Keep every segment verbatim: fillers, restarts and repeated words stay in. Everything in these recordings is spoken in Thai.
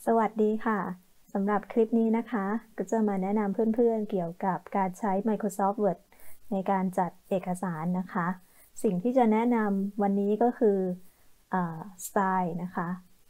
สวัสดีค่ะสำหรับคลิปนี้นะคะก็จะมาแนะนำเพื่อนๆเกี่ยวกับการใช้ Microsoft Word ในการจัดเอกสารนะคะสิ่งที่จะแนะนำวันนี้ก็คือสไตล์นะคะ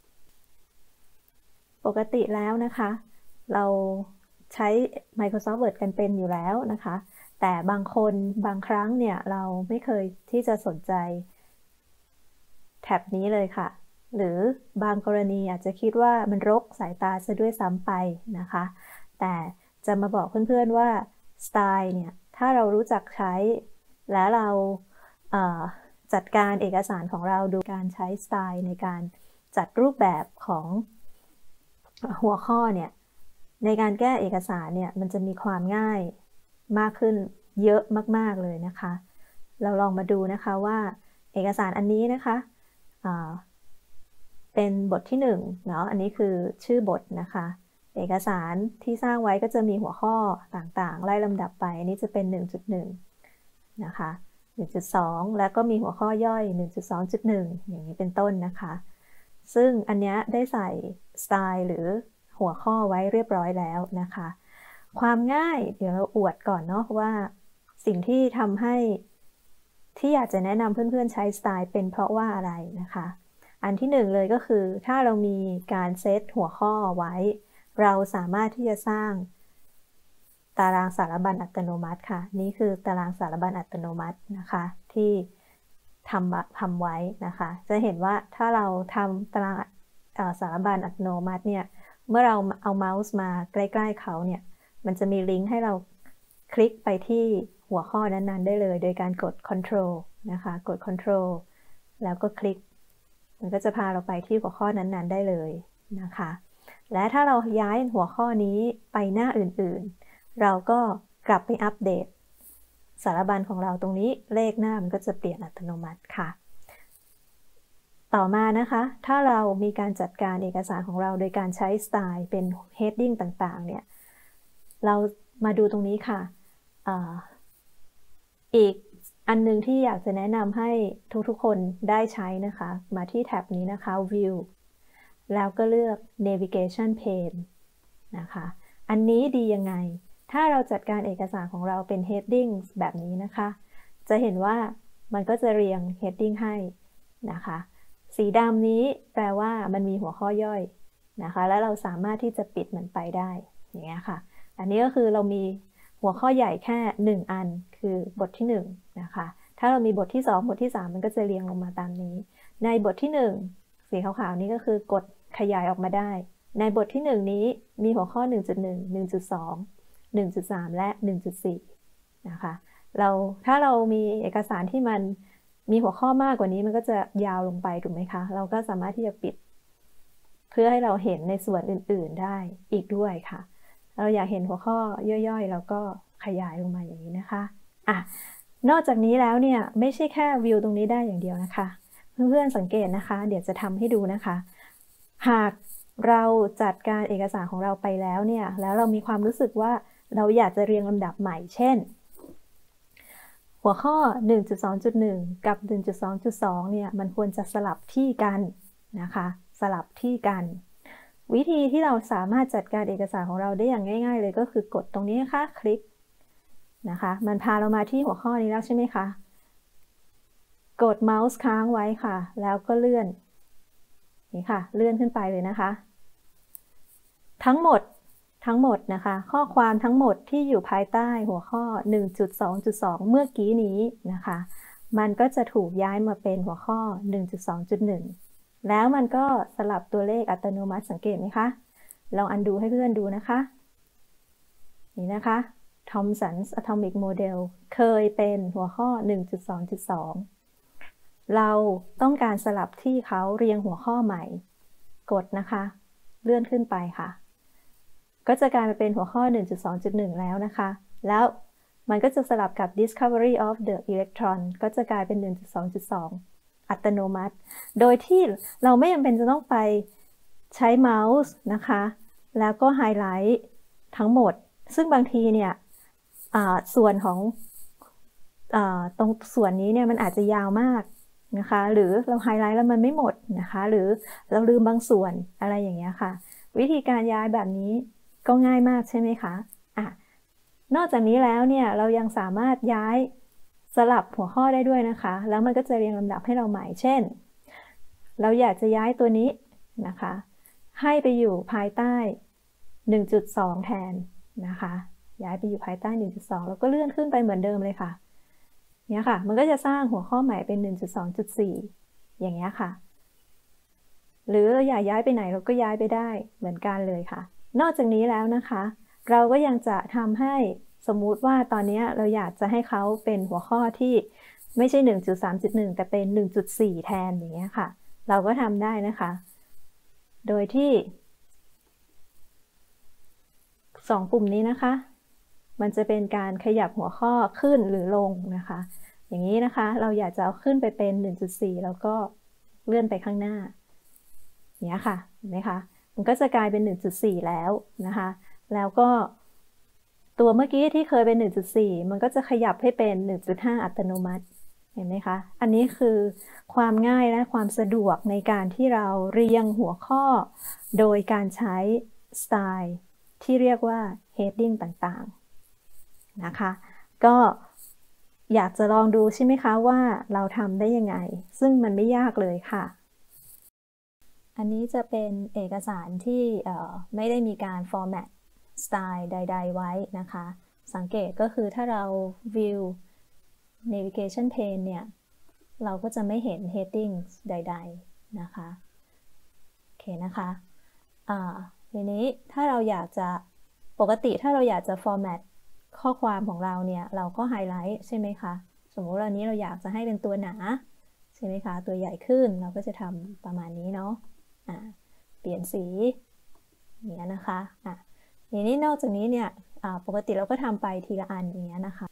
ปกติแล้วนะคะเราใช้ Microsoft Word กันเป็นอยู่แล้วนะคะแต่บางคนบางครั้งเนี่ยเราไม่เคยที่จะสนใจแท็บนี้เลยค่ะหรือบางกรณีอาจจะคิดว่ามันรกสายตาซะด้วยซ้ำไปนะคะแต่จะมาบอกเพื่อนๆว่าสไตล์เนี่ยถ้าเรารู้จักใช้และเราจัดการเอกสารของเราดูการใช้สไตล์ในการจัดรูปแบบของหัวข้อเนี่ยในการแก้เอกสารเนี่ยมันจะมีความง่ายมากขึ้นเยอะมากๆเลยนะคะเราลองมาดูนะคะว่าเอกสารอันนี้นะคะเป็นบทที่หนึ่งเนาะอันนี้คือชื่อบทนะคะเอกสารที่สร้างไว้ก็จะมีหัวข้อต่างๆไล่ลำดับไปอันนี้จะเป็น หนึ่งจุดหนึ่ง นะคะ หนึ่งจุดสอง แล้วก็มีหัวข้อย่อย หนึ่งจุดสองจุดหนึ่ง อย่างนี้เป็นต้นนะคะซึ่งอันนี้ได้ใส่สไตล์หรือหัวข้อไว้เรียบร้อยแล้วนะคะความง่ายเดี๋ยวเราอวดก่อนเนาะว่าสิ่งที่ทำให้ที่อยากจะแนะนำเพื่อนๆใช้สไตล์เป็นเพราะว่าอะไรนะคะอันที่หนึ่งเลยก็คือถ้าเรามีการเซตหัวข้อไว้เราสามารถที่จะสร้างตารางสารบัญอัตโนมัติค่ะนี่คือตารางสารบัญอัตโนมัตินะคะที่ทำทำไว้นะคะจะเห็นว่าถ้าเราทำตารางสารบัญอัตโนมัติเนี่ยเมื่อเราเอาเมาส์มาใกล้ๆเขาเนี่ยมันจะมีลิงก์ให้เราคลิกไปที่หัวข้อนั้นๆได้เลยโดยการกด Control นะคะกด Control แล้วก็คลิกมันก็จะพาเราไปที่หัวข้อนั้นๆได้เลยนะคะและถ้าเราย้ายหัวข้อนี้ไปหน้าอื่นๆเราก็กลับไปอัปเดตสารบัญของเราตรงนี้เลขหน้ามันก็จะเปลี่ยนอัตโนมัติค่ะต่อมานะคะถ้าเรามีการจัดการเอกสารของเราโดยการใช้สไตล์เป็น heading ต่างๆเนี่ยเรามาดูตรงนี้ค่ะ อ, อีกอันนึงที่อยากจะแนะนำให้ทุกๆคนได้ใช้นะคะมาที่แท็บนี้นะคะ View แล้วก็เลือก Navigation Pane นะคะอันนี้ดียังไงถ้าเราจัดการเอกสารของเราเป็น Heading แบบนี้นะคะจะเห็นว่ามันก็จะเรียง Heading ให้นะคะสีดำนี้แปลว่ามันมีหัวข้อย่อยนะคะแล้วเราสามารถที่จะปิดมันไปได้อย่างเงี้ยค่ะอันนี้ก็คือเรามีหัวข้อใหญ่แค่หนึ่งอันคือบทที่หนึ่งนะคะถ้าเรามีบทที่สองบทที่สามมันก็จะเรียงลงมาตามนี้ในบทที่หนึ่งสีขาวๆนี้ก็คือกดขยายออกมาได้ในบทที่หนึ่งนี้มีหัวข้อ หนึ่งจุดหนึ่ง หนึ่งจุดสอง หนึ่งจุดสาม และ หนึ่งจุดสี่ นะคะเราถ้าเรามีเอกสารที่มันมีหัวข้อมากกว่านี้มันก็จะยาวลงไปถูกไหมคะเราก็สามารถที่จะปิดเพื่อให้เราเห็นในส่วนอื่นๆได้อีกด้วยค่ะเราอยากเห็นหัวข้อย่อยๆเราก็ขยายลงมาอย่างนี้นะคะอ่ะนอกจากนี้แล้วเนี่ยไม่ใช่แค่วิวตรงนี้ได้อย่างเดียวนะคะเพื่อนๆสังเกตนะคะเดี๋ยวจะทำให้ดูนะคะหากเราจัดการเอกสารของเราไปแล้วเนี่ยแล้วเรามีความรู้สึกว่าเราอยากจะเรียงลำดับใหม่เช่นหัวข้อ หนึ่งจุดสองจุดหนึ่ง กับ หนึ่งจุดสองจุดสอง เนี่ยมันควรจะสลับที่กันนะคะสลับที่กันวิธีที่เราสามารถจัดการเอกสารของเราได้อย่างง่ายๆเลยก็คือกดตรงนี้นะคะคลิกนะคะมันพาเรามาที่หัวข้อนี้แล้วใช่ไหมคะกดเมาส์ค้างไว้ค่ะแล้วก็เลื่อนนี่ค่ะเลื่อนขึ้นไปเลยนะคะทั้งหมดทั้งหมดนะคะข้อความทั้งหมดที่อยู่ภายใต้หัวข้อ หนึ่งจุดสองจุดสอง เมื่อกี้นี้นะคะมันก็จะถูกย้ายมาเป็นหัวข้อ หนึ่งจุดสองจุดหนึ่ง แล้วมันก็สลับตัวเลขอัตโนมัติสังเกตไหมคะลองอันดูให้เพื่อนดูนะคะนี่นะคะ Thomson's Atomic Model เคยเป็นหัวข้อ หนึ่งจุดสองจุดสอง เราต้องการสลับที่เขาเรียงหัวข้อใหม่กดนะคะเลื่อนขึ้นไปค่ะก็จะกลายมาเป็นหัวข้อ หนึ่งจุดสองจุดหนึ่ง แล้วนะคะแล้วมันก็จะสลับกับ Discovery of the Electron ก็จะกลายเป็น หนึ่งจุดสองจุดสอง อัตโนมัติโดยที่เราไม่จำเป็นจะต้องไปใช้เมาส์นะคะแล้วก็ไฮไลท์ทั้งหมดซึ่งบางทีเนี่ยส่วนของตรงส่วนนี้เนี่ยมันอาจจะยาวมากนะคะหรือเราไฮไลท์แล้วมันไม่หมดนะคะหรือเราลืมบางส่วนอะไรอย่างเงี้ยค่ะวิธีการย้ายแบบนี้ก็ง่ายมากใช่ไหมคะอ่ะนอกจากนี้แล้วเนี่ยเรายังสามารถย้ายสลับหัวข้อได้ด้วยนะคะแล้วมันก็จะเรียงลำดับให้เราใหม่เช่นเราอยากจะย้ายตัวนี้นะคะให้ไปอยู่ภายใต้ หนึ่งจุดสอง แทนนะคะย้ายไปอยู่ภายใต้ หนึ่งจุดสอง แล้วก็เลื่อนขึ้นไปเหมือนเดิมเลยค่ะเนี่ยค่ะมันก็จะสร้างหัวข้อใหม่เป็น หนึ่งจุดสองจุดสี่ อย่างเงี้ยค่ะหรือเราอยากย้ายไปไหนเราก็ย้ายไปได้เหมือนกันเลยค่ะนอกจากนี้แล้วนะคะเราก็ยังจะทำให้สมมุติว่าตอนนี้เราอยากจะให้เขาเป็นหัวข้อที่ไม่ใช่ หนึ่งจุดสามจุดหนึ่ง แต่เป็น หนึ่งจุดสี่ แทนอย่างเงี้ยค่ะเราก็ทำได้นะคะโดยที่สองปุ่มนี้นะคะมันจะเป็นการขยับหัวข้อขึ้นหรือลงนะคะอย่างนี้นะคะเราอยากจะเอาขึ้นไปเป็น หนึ่งจุดสี่ แล้วก็เลื่อนไปข้างหน้าอย่างนี้ค่ะเห็นไหมคะมันก็จะกลายเป็น หนึ่งจุดสี่ แล้วนะคะแล้วก็ตัวเมื่อกี้ที่เคยเป็น หนึ่งจุดสี่ มันก็จะขยับให้เป็น หนึ่งจุดห้า อัตโนมัติเห็นไหมคะอันนี้คือความง่ายและความสะดวกในการที่เราเรียงหัวข้อโดยการใช้สไตล์ที่เรียกว่า heading ต่างๆนะคะก็อยากจะลองดูใช่ไหมคะว่าเราทำได้ยังไงซึ่งมันไม่ยากเลยค่ะอันนี้จะเป็นเอกสารที่ไม่ได้มีการ format สไตล์ใดๆไว้นะคะสังเกตก็คือถ้าเรา view navigation pane เนี่ยเราก็จะไม่เห็น heading ใดๆนะคะโอเคนะคะอ่าทีนี้ถ้าเราอยากจะปกติถ้าเราอยากจะ format ข้อความของเราเนี่ยเราก็ไฮไลท์ใช่ไหมคะสมมติวันนี้เราอยากจะให้เป็นตัวหนาใช่ไหมคะตัวใหญ่ขึ้นเราก็จะทำประมาณนี้เนาะอ่าเปลี่ยนสีอย่างเงี้ยนะคะอ่ะทีนี้นอกจากนี้เนี่ยปกติเราก็ทำไปทีละอันอย่างเงี้ยนะคะ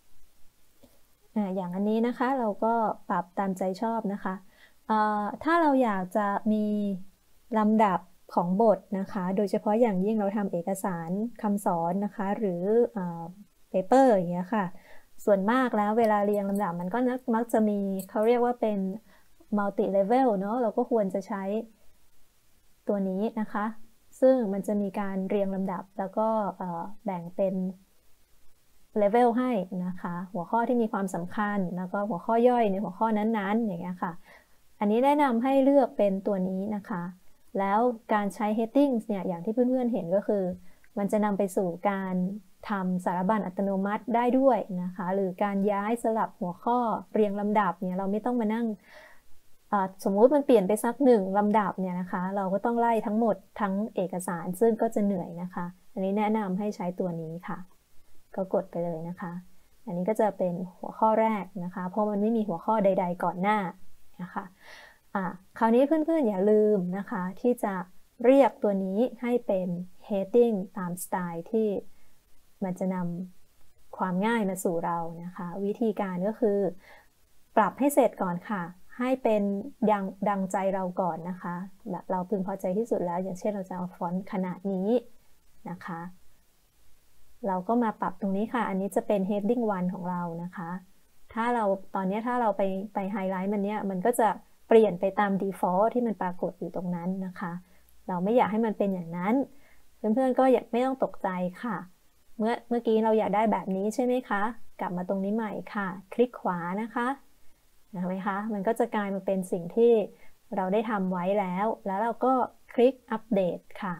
อย่างอันนี้นะคะเราก็ปรับตามใจชอบนะคะถ้าเราอยากจะมีลำดับของบทนะคะโดยเฉพาะอย่างยิ่งเราทำเอกสารคำสอนนะคะหรือเปเปอร์อย่างเงี้ยค่ะส่วนมากแล้วเวลาเรียงลำดับมันก็มักจะมีเขาเรียกว่าเป็น multi level เนาะเราก็ควรจะใช้ตัวนี้นะคะซึ่งมันจะมีการเรียงลำดับแล้วก็แบ่งเป็นเลเวลให้นะคะหัวข้อที่มีความสำคัญแล้วก็หัวข้อย่อยในหัวข้อนั้นๆอย่างเงี้ยค่ะอันนี้แนะนำให้เลือกเป็นตัวนี้นะคะแล้วการใช้ headings เนี่ยอย่างที่เพื่อนๆเห็นก็คือมันจะนำไปสู่การทำสารบัญอัตโนมัติได้ด้วยนะคะหรือการย้ายสลับหัวข้อเรียงลำดับเนี่ยเราไม่ต้องมานั่งสมมุติมันเปลี่ยนไปสักหนึ่งลำดับเนี่ยนะคะเราก็ต้องไล่ทั้งหมดทั้งเอกสารซึ่งก็จะเหนื่อยนะคะอันนี้แนะนำให้ใช้ตัวนี้ค่ะก็กดไปเลยนะคะอันนี้ก็จะเป็นหัวข้อแรกนะคะเพราะมันไม่มีหัวข้อใดๆก่อนหน้านะคะอ่ะคราวนี้เพื่อนๆอย่าลืมนะคะที่จะเรียกตัวนี้ให้เป็น heading ตามสไตล์ที่มันจะนำความง่ายมาสู่เรานะคะวิธีการก็คือปรับให้เสร็จก่อนค่ะให้เป็นดังดังใจเราก่อนนะคะแบบเราพึงพอใจที่สุดแล้วอย่างเช่นเราจะเอาฟอนต์ขนาดนี้นะคะเราก็มาปรับตรงนี้ค่ะอันนี้จะเป็น heading วันของเรานะคะถ้าเราตอนนี้ถ้าเราไปไปไฮไลท์มันเนี้ยมันก็จะเปลี่ยนไปตาม default ที่มันปรากฏอยู่ตรงนั้นนะคะเราไม่อยากให้มันเป็นอย่างนั้นเพื่อนๆก็อย่าไม่ต้องตกใจค่ะเมื่อเมื่อกี้เราอยากได้แบบนี้ใช่ไหมคะกลับมาตรงนี้ใหม่ค่ะคลิกขวานะคะเห็นไหมคะมันก็จะกลายมาเป็นสิ่งที่เราได้ทำไว้แล้วแล้วเราก็คลิกอัปเดตค่ะ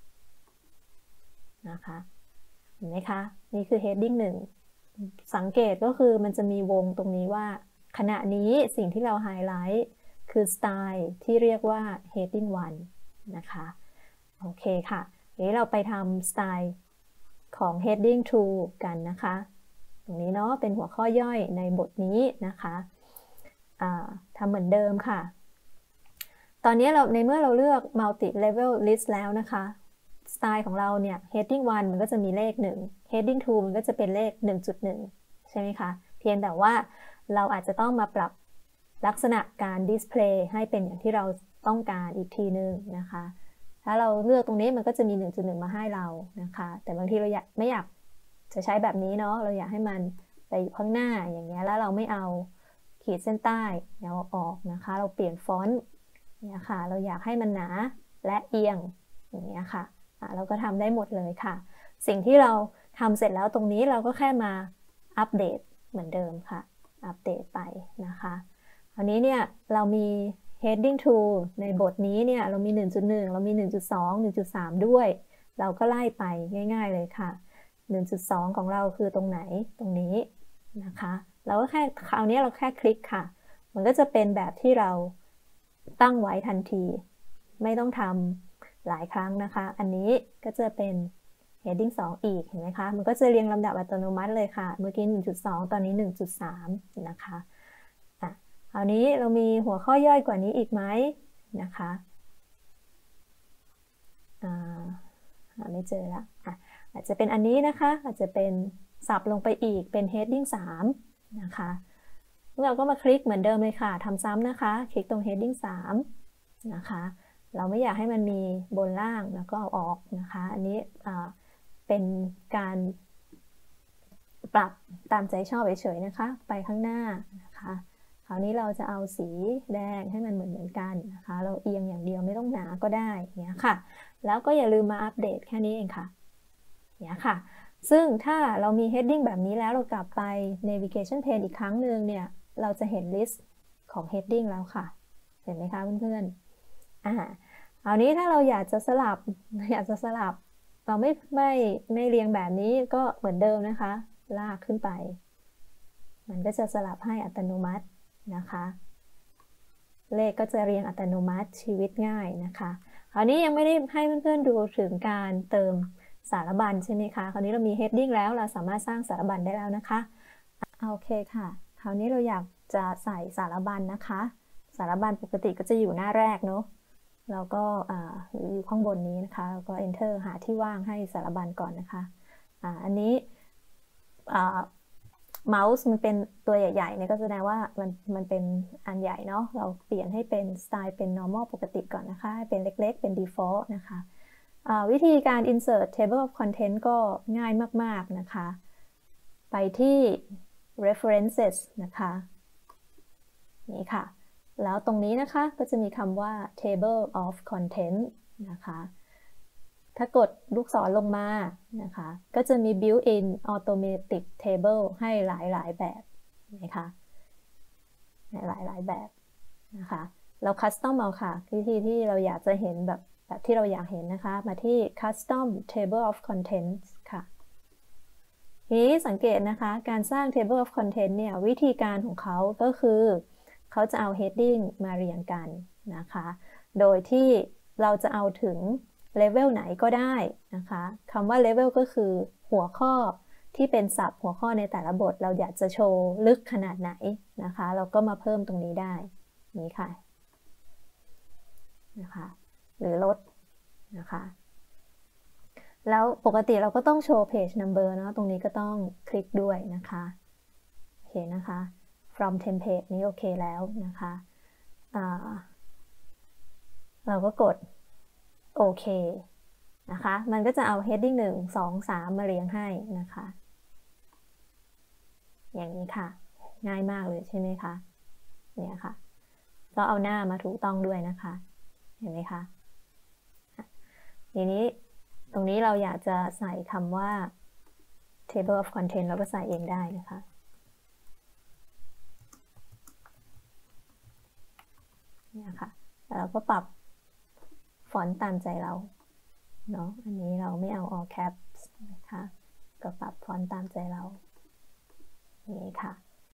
นะคะเห็นไหมคะนี่คือ heading หนึ่งสังเกตก็คือมันจะมีวงตรงนี้ว่าขณะนี้สิ่งที่เราไฮไลท์คือสไตล์ที่เรียกว่า heading วันนะคะโอเคค่ะเดี๋ยวเราไปทำสไตล์ของ heading ทูกันนะคะตรงนี้เนาะเป็นหัวข้อย่อยในบทนี้นะคะทำเหมือนเดิมค่ะตอนนี้เราในเมื่อเราเลือก multi level list แล้วนะคะสไตล์ของเราเนี่ย heading วันมันก็จะมีเลขหนึ่ง heading ทูมันก็จะเป็นเลข หนึ่งจุดหนึ่ง ใช่ไหมคะเพียงแต่ว่าเราอาจจะต้องมาปรับลักษณะการ display ให้เป็นอย่างที่เราต้องการอีกทีนึงนะคะถ้าเราเลือกตรงนี้มันก็จะมี หนึ่งจุดหนึ่ง มาให้เรานะคะแต่บางทีเราอยากไม่อยากจะใช้แบบนี้เนาะเราอยากให้มันไปข้างหน้าอย่างเงี้ยแล้วเราไม่เอาขีดเส้นใต้เราออกนะคะเราเปลี่ยนฟอนต์เนี่ยค่ะเราอยากให้มันหนาและเอียงอย่างนี้ค่ะเราก็ทำได้หมดเลยค่ะสิ่งที่เราทำเสร็จแล้วตรงนี้เราก็แค่มาอัปเดตเหมือนเดิมค่ะอัปเดตไปนะคะคราวนี้เนี่ยเรามี heading tool ในบทนี้เนี่ยเรามี หนึ่งจุดหนึ่ง เรามี หนึ่งจุดสอง หนึ่งจุดสาม ด้วยเราก็ไล่ไปง่ายๆเลยค่ะ หนึ่งจุดสอง ของเราคือตรงไหนตรงนี้นะคะเราก็แค่คราวนี้เราแค่คลิกค่ะมันก็จะเป็นแบบที่เราตั้งไว้ทันทีไม่ต้องทำหลายครั้งนะคะอันนี้ก็จะเป็น heading สองอีกเห็นไหมคะมันก็จะเรียงลำดับอัตโนมัติเลยค่ะเมื่อกี้ หนึ่งจุดสอง ตอนนี้ หนึ่งจุดสาม นะคะอ่ะคราวนี้เรามีหัวข้อย่อยกว่านี้อีกไหมนะคะอ่าไม่เจอละอ่ะอาจจะเป็นอันนี้นะคะอาจจะเป็นสับลงไปอีกเป็น heading สามนะคะเราก็มาคลิกเหมือนเดิมเลยค่ะทำซ้ำนะคะคลิกตรง heading สามนะคะเราไม่อยากให้มันมีบนล่างแล้วก็เอาออกนะคะอันนี้เป็นการปรับตามใจชอบเฉยๆนะคะไปข้างหน้านะคะคราวนี้เราจะเอาสีแดงให้มันเหมือนเหมือนกันนะคะเราเอียงอย่างเดียวไม่ต้องหนาก็ได้เนี้ยค่ะแล้วก็อย่าลืมมาอัปเดตแค่นี้เองค่ะเนี้ยค่ะซึ่งถ้าเรามี heading แบบนี้แล้วเรากลับไป navigation pane อีกครั้งหนึ่งเนี่ยเราจะเห็น list ของ heading แล้วค่ะเห็นไหมคะเพื่อนๆอ่าคราวนี้ถ้าเราอยากจะสลับอยากจะสลับเราไม่ไม่ไม่เรียงแบบนี้ก็เหมือนเดิมนะคะลากขึ้นไปมันก็จะสลับให้อัตโนมัตินะคะเลขก็จะเรียงอัตโนมัติชีวิตง่ายนะคะคราวนี้ยังไม่ได้ให้เพื่อนๆดูถึงการเติมสารบัญใช่ไหมคะคราวนี้เรามี heading แล้วเราสามารถสร้างสารบัญได้แล้วนะคะโอเคค่ะคราวนี้เราอยากจะใส่สารบัญนะคะสารบัญปกติก็จะอยู่หน้าแรกเนาะเราก็อยู่ข้างบนนี้นะคะแล้วก็ enter หาที่ว่างให้สารบัญก่อนนะคะอ่าอันนี้เมาส์มันเป็นตัวใหญ่ๆเนี่ยก็แสดงว่ามันมันเป็นอันใหญ่เนาะเราเปลี่ยนให้เป็นสไตล์เป็น normal ปกติก่อนนะคะให้เป็นเล็กๆเป็น default นะคะวิธีการ insert table of content ก็ง่ายมากๆนะคะไปที่ references นะคะนี่ค่ะแล้วตรงนี้นะคะก็จะมีคำว่า table of content นะคะถ้ากดลูกศรลงมานะคะก็จะมี built-in automatic table ให้หลายๆแบบนะคะหลายๆแบบนะคะเรา custom เอาค่ะวิธีที่เราอยากจะเห็นแบบแบบที่เราอยากเห็นนะคะมาที่ custom table of contents ค่ะทีนี้สังเกตนะคะการสร้าง table of content เนี่ยวิธีการของเขาก็คือเขาจะเอา heading มาเรียงกันนะคะโดยที่เราจะเอาถึงเลเวลไหนก็ได้นะคะคำว่า level ก็คือหัวข้อที่เป็นศัพท์หัวข้อในแต่ละบทเราอยากจะโชว์ลึกขนาดไหนนะคะเราก็มาเพิ่มตรงนี้ได้นี่ค่ะนะคะหรือลดนะคะแล้วปกติเราก็ต้องโชว์ page number เนาะตรงนี้ก็ต้องคลิกด้วยนะคะโอเคนะคะ from template นี้โอเคแล้วนะคะเราก็กดโอเคนะคะมันก็จะเอา heading หนึ่ง สอง สามมาเรียงให้นะคะอย่างนี้ค่ะง่ายมากเลยใช่ไหมคะเนี่ยค่ะก็เอาหน้ามาถูกต้องด้วยนะคะเห็นไหมคะทีนี้ตรงนี้เราอยากจะใส่คำว่า table of content เราก็ใส่เองได้นะคะเนี่ยค่ะแล้วเราก็ปรับฟอนต์ตามใจเราเนาะอันนี้เราไม่เอา all caps นะคะก็ปรับฟอนต์ตามใจเรานี่ค่ะ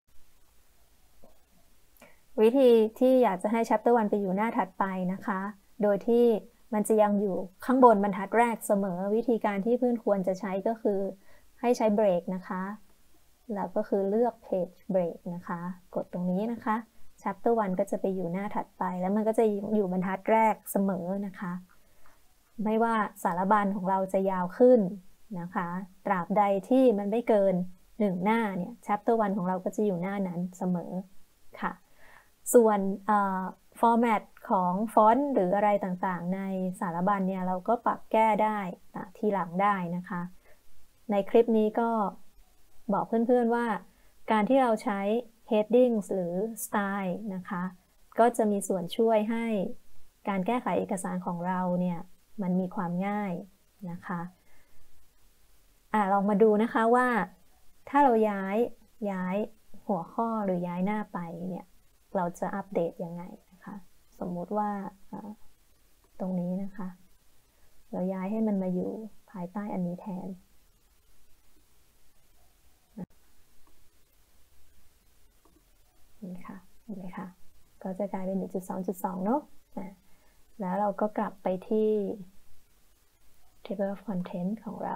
วิธีที่อยากจะให้ chapter วันไปอยู่หน้าถัดไปนะคะโดยที่มันจะยังอยู่ข้างบนบรรทัดแรกเสมอวิธีการที่เพื่อนควรจะใช้ก็คือให้ใช้เบรกนะคะแล้วก็คือเลือก page break นะคะกดตรงนี้นะคะ chapter วันก็จะไปอยู่หน้าถัดไปแล้วมันก็จะอยู่บรรทัดแรกเสมอนะคะไม่ว่าสารบัญของเราจะยาวขึ้นนะคะตราบใดที่มันไม่เกินหนึ่งหน้าเนี่ย chapter วันของเราก็จะอยู่หน้านั้นเสมอค่ะส่วนฟอร์แมตของฟอนต์หรืออะไรต่างๆในสารบัญเนี่ยเราก็ปรับแก้ได้ทีหลังได้นะคะในคลิปนี้ก็บอกเพื่อนๆว่าการที่เราใช้ headings หรือ style นะคะก็จะมีส่วนช่วยให้การแก้ไขเอกสารของเราเนี่ยมันมีความง่ายนะคะอ่ะลองมาดูนะคะว่าถ้าเราย้ายย้ายหัวข้อหรือย้ายหน้าไปเนี่ยเราจะอัปเดตยังไงนะคะสมมุติว่าตรงนี้นะคะเราย้ายให้มันมาอยู่ภายใต้อันนี้แทนนี่ค่ะเห็นไหมคะก็จะกลายเป็น หนึ่งจุดสองจุดสอง เนาะแล้วเราก็กลับไปที่ table of content ของเรา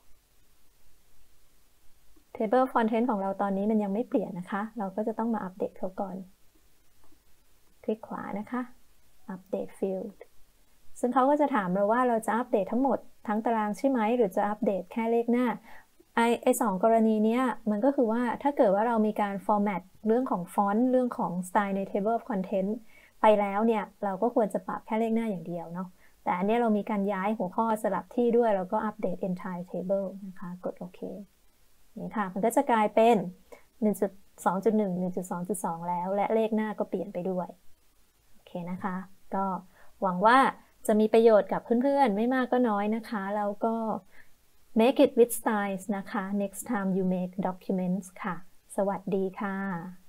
table of content ของเราตอนนี้มันยังไม่เปลี่ยนนะคะเราก็จะต้องมาอัปเดตเขาก่อนคลิกขวานะคะ update field ซึ่งเขาก็จะถามเราว่าเราจะอัปเดตทั้งหมดทั้งตารางใช่ไหมหรือจะอัปเดตแค่เลขหน้าไอไอสองกรณีนี้มันก็คือว่าถ้าเกิดว่าเรามีการ format เรื่องของฟอนต์เรื่องของสไตล์ใน table of content ไปแล้วเนี่ยเราก็ควรจะปรับแค่เลขหน้าอย่างเดียวเนาะแต่อันนี้เรามีการย้ายหัวข้อสลับที่ด้วยแล้วก็อัปเดต entire table นะคะกดโอเคนี่ค่ะมันก็จะกลายเป็น หนึ่งจุดสองจุดหนึ่ง หนึ่งจุดสองจุดสอง แล้วและเลขหน้าก็เปลี่ยนไปด้วยโอเคนะคะก็หวังว่าจะมีประโยชน์กับเพื่อนๆไม่มากก็น้อยนะคะแล้วก็ make it with styles นะคะ next time you make documents ค่ะสวัสดีค่ะ